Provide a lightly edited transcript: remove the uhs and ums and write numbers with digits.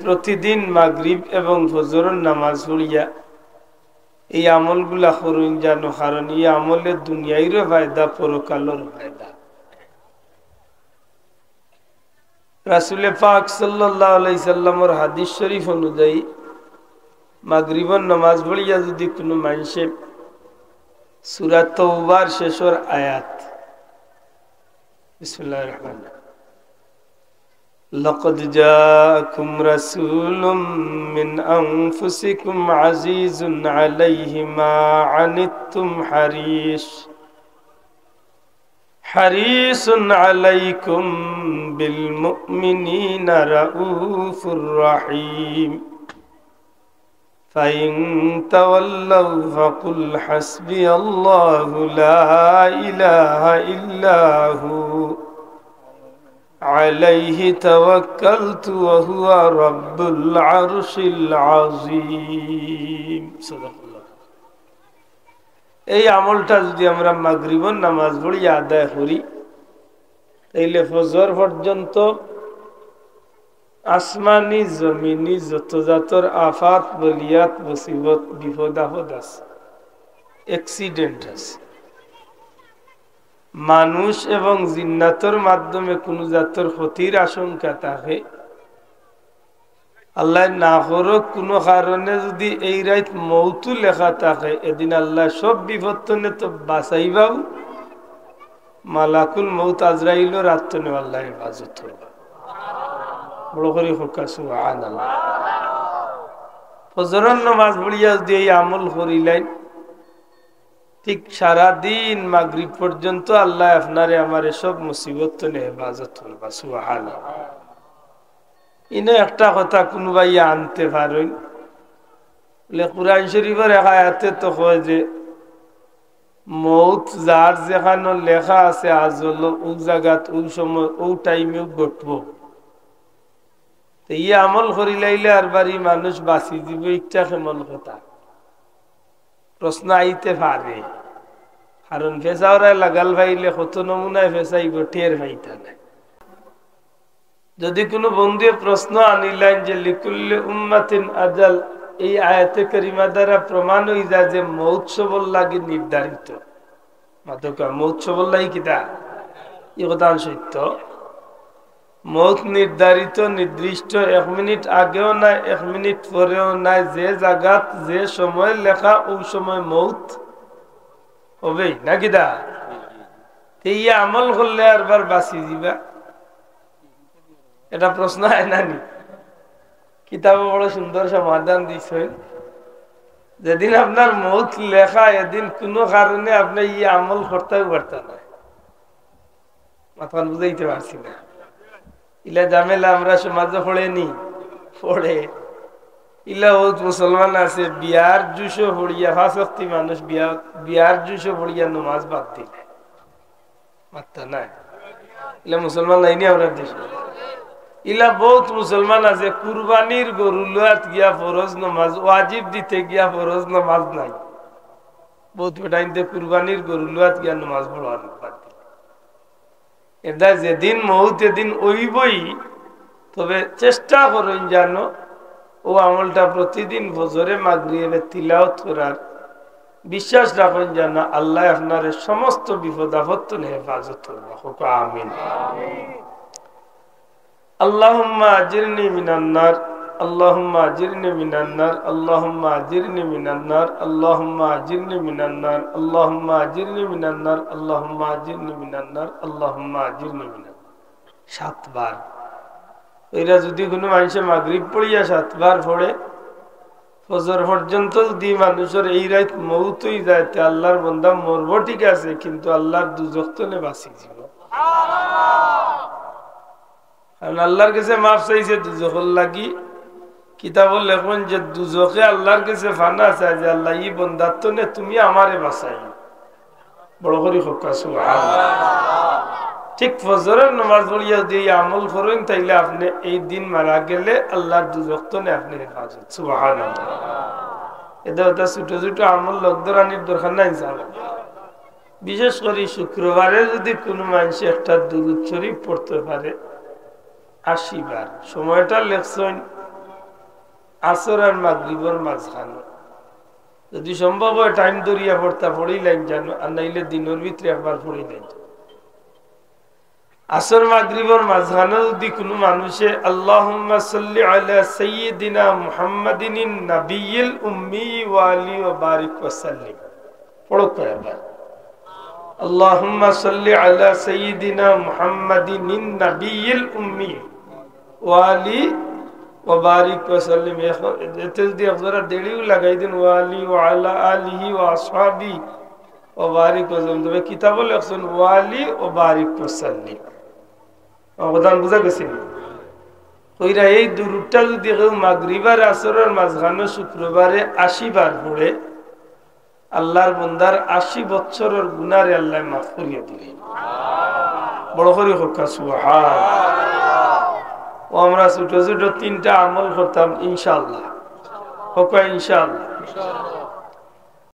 প্রতিদিন মাগরিব এবং ফজরের নামাজ পড়িয়া এই আমলগুলা করুন জানো, কারণ এই আমলের দুনিয়ারও ফায়দা, পরকালের ফায়দা। রাসূল পাক সাল্লাল্লাহু আলাইহি সাল্লামের হাদিস শরীফ অনুযায়ী মাগরিবের নামাজ পড়িয়া যদি কোনো মানুষে সূরা তাওবার শেষের আয়াত বিসমিল্লাহির রহমানির রহিম لقد جاءكم رسول من أنفسكم عزيز عليه ما عنتم حريص عليكم بالمؤمنين رؤوف رحيم فإن تولوا فقل حسبي الله لا إله إلا هو عليه توكلت وهو رب العرش العظيم صدق الله। এই আমলটা যদি আমরা মাগরিবের নামাজ পড়িয়া আদায় করি তাইলে ফজর পর্যন্ত আসমানি জমিনি যত জাতর আফাত বলিয়াত মুসিবত বিপদ আপদ আছে, অ্যাক্সিডেন্ট আছে, মানুষ এবং জিন্নাতর মাধ্যমে কোন জাতর ক্ষতির আশঙ্কা থাকে, আল্লাহ না করুক কোনো কারণে যদি এই রাত মৌতু লেখা থাকে, এদিন আল্লাহ সব বিপত্তনে তো বাঁচাইবাও, মালাকুল মৌত আজরাইলও রাত্তনে আল্লাহ হেফাজত করবা। বড় করে হোকা সুবহানাল্লাহ। ফজরের নামাজ পড়িয়া যদি এই আমল করিলেন ঠিক সারাদিন মাগরিব পর্যন্ত আল্লাহ আপনারে আমারে সব মুসিবত থেকে হেফাজত করবা। সুবহানাল্লাহ। ইনে একটা কথা কোনবাই আনতে পারেন বলে কুরআন শরীফের এক আয়াতে তো কয় যে মৌত যার যেখানে লেখা আছে আজল ও জায়গাত ও সময় ও টাইমে ঘটবো, তো ই আমল করিলাইলে আর বাড়ি মানুষ বাঁচি দিব, ইচ্ছা কেমন কথা প্রশ্ন আইতে পারে। কারণ ফেসাওরায় লাগাল ভাইলে কত নমুনায় ফেসাইব টের ভাইতা নাই। যদি কোনো বন্ধু প্রশ্ন আনিলেন যে লিকুল্লি উম্মাতিন আজাল, এই আয়াতে কারিমা দ্বারা প্রমাণ হয়ে যায় যে মহোৎসবর লাগে নির্ধারিত মাতকা মহোৎসবর লাগে কিতা এই কথা সত্য। মৌত নির্ধারিত নির্দিষ্ট 1 মিনিট আগেও নাই 1 মিনিট পরেও নাই, যে জায়গাত যে সময় লেখা ওই সময় মৌত হবেই না কিতা। এই আমল করলে আরবার বাঁচি দিবা, এটা প্রশ্ন হয় নানি। কিতাবে বড় সুন্দর সমাধান দিছে, যেদিন আপনার মৌত লেখা এদিন কোনো কারণে আপনি ই আমল করতেও পারতেন না। মাথা বুঝাইতে পারছি না, ইলা জামেলা আমরা সমাজে পড়েনি পড়ে। ইলা ও মুসলমান আছে বিয়ার জুসো পড়িয়া 5 ওয়াক্ত মানুষ বিয়ার জুসো পড়িয়া নামাজ বাদ দিলে মাত্তা নাই। ইলা মুসলমান লাইনি আমরা দেশে। ইলা বহুত মুসলমান আছে কুরবানির গরু লোয়াত গিয়া ফরজ নামাজ ওয়াজিব দিতে গিয়া ফরজ নামাজ নাই। বহুত বেটাইতে কুরবানির গরু লোয়াত গিয়া নামাজ পড়ার বাদ দিলে। এটা যেদিন মৌত এদিন ওইবই, তবে চেষ্টা করেন জানো ও আমলটা প্রতিদিন ফজরে মাগরিবে তিলাওয়াত করার। বিশ্বাস রাখেন জানো আল্লাহ আপনার সমস্ত বিপদ আপদ থেকে হেফাজত করবে। আমিন। আল্লাহুম্মা আজিরনি মিনান নার, আল্লাহুম্মা আজিরনি মিনান নার, আল্লাহুম্মা আজিরনি মিনান নার, আল্লাহুম্মা আজিরনি মিনান নার, আল্লাহুম্মা আজিরনি মিনান নার, আল্লাহুম্মা আজিরনি মিনান নার, আল্লাহুম্মা আজিরনি মিনান নার। 7 বার। এরা যদি কোনো মানুষে মাগরিব পড়িয়া 7 বার পড়ে ফজর পর্যন্ত যদি মানুষের এই রাত মৌত হয়ে যায়, তে আল্লাহর বান্দা মরব ঠিক আছে, কিন্তু আল্লাহর দুজখ থেকে বাঁচি যাব। কারণ আল্লাহর কাছে মাফ চাইছে দুজখর লাগি। কিতাবল লেখন যে দুজখে আল্লাহর কাছে ফানা চায় যে আল্লাহ ই বন্দার তো নে তুমি আমারে বাঁচাই। বড় করে হকা সুবহানাল্লাহ। ঠিক ফজরের নামাজ পড়িয়া যদি আমল করেন তাইলে আপনি এই দিন মারা গেলে আল্লাহর দুজখ থেকে আপনি হেফাজত। সুবহানাল্লাহ। এটা ছোট ছোট আমল লোকদরানির দরকার নাই। বিশেষ করে শুক্রবারে যদি কোনো মানুষ একটা দুরূদ শরীফ পড়তে পারে 80 বার, সময়টা লেখছেন আসর আর মাগরিবর মাঝখানে যদি সম্ভব হয় টাইম ধরিয়া পড়তা পড়িলেন জানো, আর নাইলে দিনের ভিতরে একবার পড়িলেন। আসর মাগরিবর মাঝখানে যদি কোনো মানুষে আল্লাহুম্মা সাল্লি আলা সাইয়্যিদিনা মুহাম্মাদিন নাবিয়্যিল উম্মি ওয়া আলি ওয়া বারিক ওয়া সাল্লিম পড়ো কয়বার। আল্লাহুম্মা সাল্লি আলা সাইয়্যিদিনা মুহাম্মাদিন নাবিয়্যিল উম্মি ওয়া আলি ওয়া বারিক ওয়া সাল্লিম। এতে যদি আপনারা দেড়িও লাগাই দেন ওয়া আলি ওয়া আলা আলিহি ওয়া আসহাবি ওয়া বারিক ওয়া সাল্লিম, তবে কিতাবে লেখছেন ওয়া আলি ওয়া বারিক ওয়া সাল্লিম। অবদান বুঝা গেছে কইরা এই দুরুদটা যদি কেউ মাগরিবার আসরের মাঝখানে শুক্রবারে 80 বার পড়ে, আল্লাহর বান্দার 80 বছরের গুনাহরে আল্লাহ মাফ করিয়ে দিবে। বড় করে হোক সুবহানাল্লাহ। ও আমরা ছোট ছোট 3টা আমল করতাম ইনশাআল্লাহ, হোক ইনশাআল্লাহ।